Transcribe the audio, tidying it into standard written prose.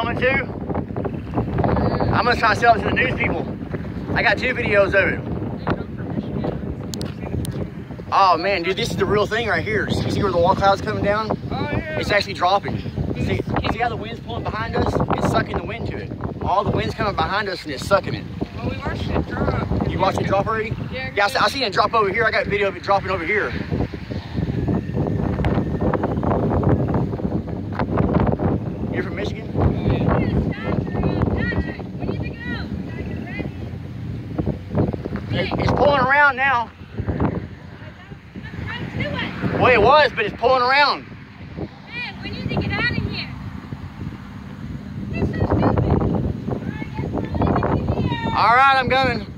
filming too? I'm gonna try to sell it to the news people. I got 2 videos of it. Oh man, dude, this is the real thing right here. You see where the wall cloud's coming down? Oh, yeah. It's actually dropping. See how the wind's pulling behind us? It's sucking the wind to it. All the wind's coming behind us and it's sucking it. Well, we watched it drop. You watched it drop already? Yeah, I seen it drop over here. I got video of it dropping over here. You're from Michigan? It's pulling around now. Well, it was, but it's pulling around. Hey, we need to get out of here. You're so stupid. All right, I'm coming.